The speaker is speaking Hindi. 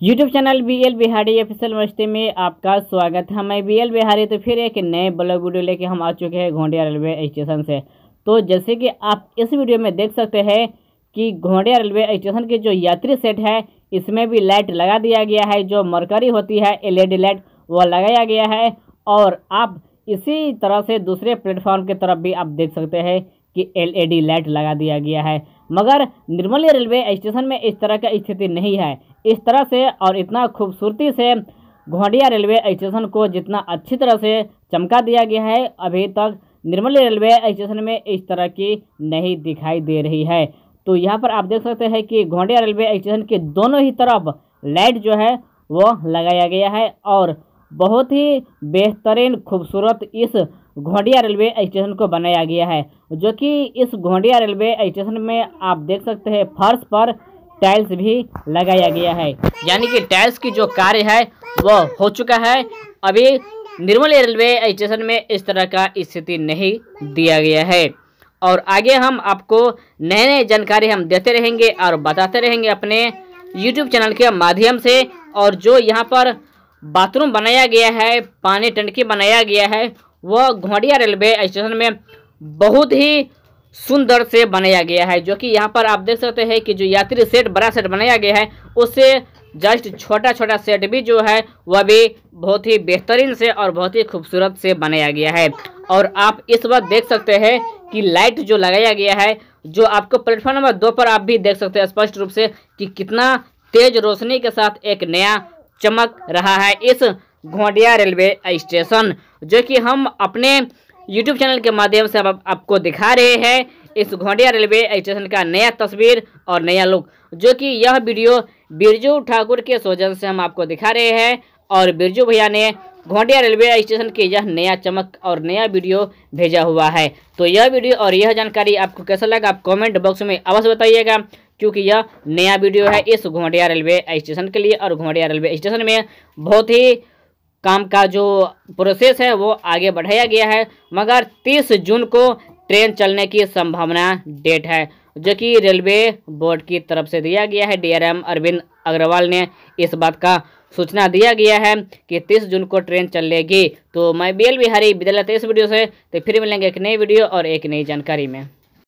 YouTube channel BL Bihari official मस्ती में आपका स्वागत है। मैं BL बिहारी तो फिर एक नए ब्लॉग वीडियो लेके हम आ चुके हैं घोंडिया रेलवे स्टेशन से। तो जैसे कि आप इस वीडियो में देख सकते हैं कि घोंडिया रेलवे स्टेशन के जो यात्री सेट है इसमें भी लाइट लगा दिया गया है। जो मरकरी होती है LED लाइट वो लगाया गया है। और आप इसी तरह से दूसरे प्लेटफॉर्म की तरफ भी आप देख सकते हैं कि LED लाइट लगा दिया गया है। मगर निर्मली रेलवे स्टेशन में इस तरह की स्थिति नहीं है। इस तरह से और इतना खूबसूरती से घोंडिया रेलवे स्टेशन को जितना अच्छी तरह से चमका दिया गया है, अभी तक निर्मली रेलवे स्टेशन में इस तरह की नहीं दिखाई दे रही है। तो यहाँ पर आप देख सकते हैं कि घोंडिया रेलवे स्टेशन के दोनों ही तरफ लाइट जो है वो लगाया गया है और बहुत ही बेहतरीन खूबसूरत इस घोंडिया रेलवे स्टेशन को बनाया गया है। जो कि इस घोंडिया रेलवे स्टेशन में आप देख सकते हैं फर्श पर टाइल्स भी लगाया गया है, यानी कि टाइल्स की जो कार्य है वो हो चुका है। अभी निर्मली रेलवे स्टेशन में इस तरह का स्थिति नहीं दिया गया है। और आगे हम आपको नए नए जानकारी हम देते रहेंगे और बताते रहेंगे अपने YouTube चैनल के माध्यम से। और जो यहाँ पर बाथरूम बनाया गया है, पानी टंकी बनाया गया है, वह घोंडिया रेलवे स्टेशन में बहुत ही सुंदर से बनाया गया है। जो कि यहाँ पर आप देख सकते हैं कि जो यात्री सेट बड़ा सेट बनाया गया है उससे जस्ट छोटा छोटा सेट भी जो है वह भी बहुत ही बेहतरीन से और बहुत ही खूबसूरत से बनाया गया है। और आप इस वक्त देख सकते हैं कि लाइट जो लगाया गया है, जो आपको प्लेटफॉर्म नंबर 2 पर आप भी देख सकते हैं स्पष्ट रूप से कि कितना तेज रोशनी के साथ एक नया चमक रहा है इस घोंडिया रेलवे स्टेशन। जो कि हम अपने YouTube चैनल के माध्यम से आपको दिखा रहे हैं इस घोंडिया रेलवे स्टेशन का नया तस्वीर और नया लुक। जो कि यह वीडियो बिरजू ठाकुर के सौजन्य से हम आपको दिखा रहे हैं। और बिरजू भैया ने घोंडिया रेलवे स्टेशन की यह नया चमक और नया वीडियो भेजा हुआ है। तो यह वीडियो और यह जानकारी आपको कैसा लगा आप कमेंट बॉक्स में अवश्य बताइएगा, क्योंकि यह नया वीडियो है इस घोंडिया रेलवे स्टेशन के लिए। और घोंडिया रेलवे स्टेशन में बहुत ही काम का जो प्रोसेस है वो आगे बढ़ाया गया है। मगर 30 जून को ट्रेन चलने की संभावना डेट है, जो कि रेलवे बोर्ड की तरफ से दिया गया है। DRM अरविंद अग्रवाल ने इस बात का सूचना दिया गया है कि 30 जून को ट्रेन चलेगी। तो मैं BL बिहारी विद्यालय इस वीडियो से तो फिर मिलेंगे एक नई वीडियो और एक नई जानकारी में।